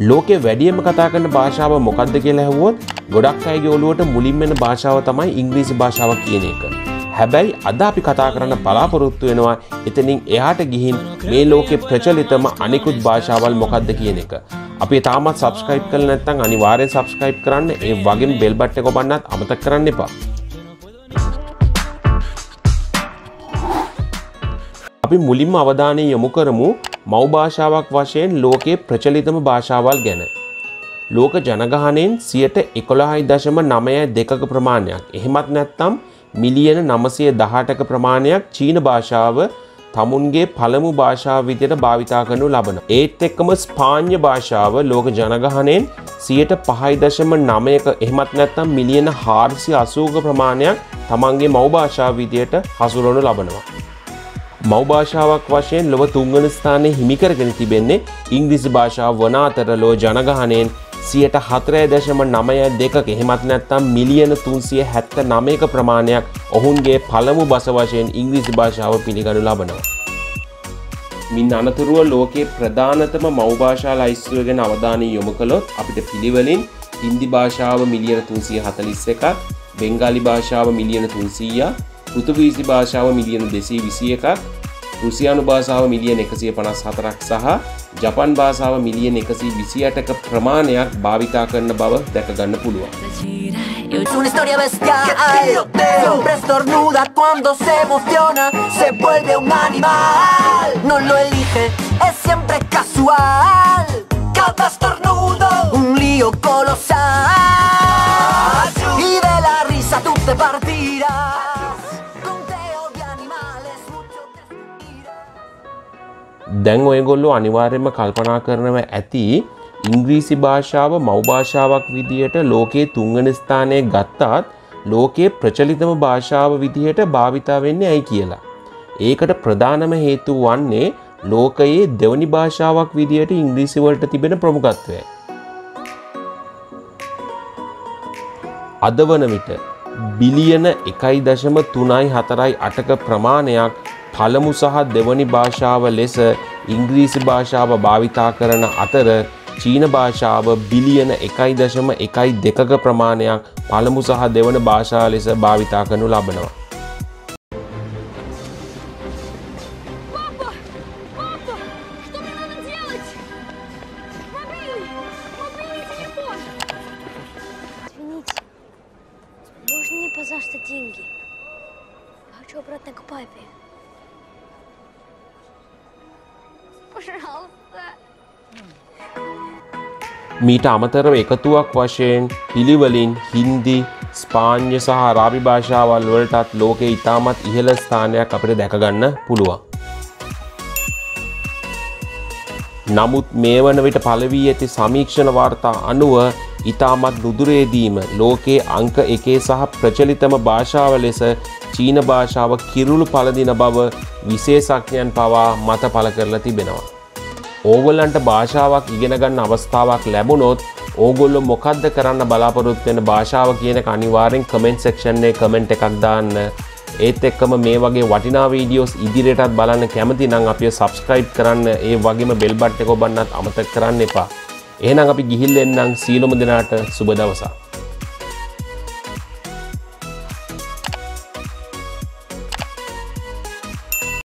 ලෝකේ වැඩියෙන්ම කතා කරන භාෂාව මොකක්ද කියලා අහුවොත් ගොඩක් අයගේ ඔළුවට මුලින්ම එන භාෂාව තමයි ඉංග්‍රීසි භාෂාව කියන එක. හැබැයි අද අපි කතා කරන්න බලාපොරොත්තු වෙනවා එතනින් එහාට ගිහින් මේ ලෝකේ ප්‍රචලිතම අනිකුත් භාෂාවල් මොකක්ද කියන එක. අපි තාමත් subscribe කරලා නැත්නම් අනිවාර්යෙන් subscribe කරන්න. ඒ වගේම bell button එක ඔබන්නත් අමතක කරන්න එපා. අපි මුලින්ම අවධානය යොමු කරමු මව් භාෂාවක් වශයෙන් ලෝකයේ ප්‍රචලිතම භාෂාවල් ගැන. ලෝක ජනගහනයෙන් 11.92ක ප්‍රමාණයක්. එහෙමත් නැත්නම් මිලියන 918ක ප්‍රමාණයක් චීන භාෂාව තමුන්ගේ පළමු භාෂාව විදිහට භාවිතා කරනු ලබනවා. ඒත් එක්කම ස්පාඤ්ඤ භාෂාව ලෝක ජනගහනයෙන් 5.9ක එහෙමත් නැත්නම් මිලියන 480ක ප්‍රමාණයක් තමන්ගේ මව් භාෂාව විදිහට හසුරවනු ලබනවා. මව් භාෂාවක් වශයෙන් ලොව තුන්වන ස්ථානයේ හිමි කරගෙන තිබෙන්නේ ඉංග්‍රීසි භාෂාව වන අතර ලෝක ජනගහනයෙන් 4.92ක එහෙමත් නැත්නම් මිලියන 379ක ප්‍රමාණයක් ඔවුන්ගේ පළමු භාෂ වශයෙන් ඉංග්‍රීසි භාෂාව පිළිගනු ලබනවා. මින් අනතුරුව ලෝකයේ ප්‍රධානතම මව් භාෂා ලයිස්තුව ගැන අවධානය යොමු කළොත් අපිට පිළිවෙලින් හින්දි භාෂාව මිලියන 341ක්, බෙන්ගාලි භාෂාව මිලියන 300ක්, පෘතුගීසි භාෂාව මිලියන 221ක්, රුසියානු භාෂාව මිලියන 154ක් සහ ජපන් භාෂාව මිලියන 128ක ප්‍රමාණයක් භාවිතා කරන බව දැක ගන්න පුළුවන්. Es una historia bestial, siempre estornuda cuando se emociona, se vuelve un animal, no lo elige, es siempre casual, cada estornudo un lío colosal, y de la risa tú te partirás. දැන් ඔයගොල්ලෝ අනිවාර්යයෙන්ම කල්පනා කරනවා ඇති ඉංග්‍රීසි භාෂාව මව් භාෂාවක් විදියට ලෝකයේ තුන්වෙනි ස්ථානයේ ගත්තත් ලෝකයේ ප්‍රචලිතම භාෂාව විදියට භාවිතා වෙන්නේ ඇයි කියලා. ඒකට ප්‍රධානම හේතුව වන්නේ ලෝකයේ දෙවනි භාෂාවක් විදියට ඉංග්‍රීසි වලට තිබෙන ප්‍රමුඛත්වය. අද වන විට බිලියන 1.348ක ප්‍රමාණයක් පළමු සහ දෙවනි භාෂාව ලෙස ඉංග්‍රීසි භාෂාව භාවිතා කරන අතර චීන භාෂාව බිලියන 1.12ක ප්‍රමාණයක් පළමු සහ දෙවන භාෂාව ලෙස භාවිතා කරනු ලබනවා. මීට අමතරව එකතුවක් වශයෙන් පිළිවෙලින් හින්දි, ස්පාඤ්ඤ සහ අරාබි භාෂාවල් වලටත් ලෝකයේ ඉතාමත් ඉහළ ස්ථානයක් අපිට දැක ගන්න පුළුවන්. නමුත් මේ වන විට පළ වී ඇති සමීක්ෂණ වාර්තා අනුව ඉතාමත් නුදුරේදීම ලෝකයේ අංක 1 සහ ප්‍රචලිතම භාෂාව ලෙස චීන භාෂාව කිරුළු පළඳින බව විශේෂඥයන් පවා මත පළ කරලා තිබෙනවා. ඕගොල්ලන්ට භාෂාවක් ඉගෙන ගන්න අවස්ථාවක් ලැබුණොත් ඕගොල්ලෝ මොකද්ද කරන්න බලාපොරොත්තු වෙන භාෂාව කියන එක අනිවාර්යෙන් කමෙන්ට් සෙක්ෂන් එකේ කමෙන්ට් එකක් දාන්න. ඒත් එක්කම මේ වගේ වටිනා වීඩියෝස් ඉදිරියටත් බලන්න කැමති නම් අපිව subscribe කරන්න. ඒ වගේම bell button එක ඔබන්නත් අමතක කරන්න එපා. එහෙනම් අපි ගිහිල්ලා එන්නම්. සීලොම දිනාට සුබ දවසක්.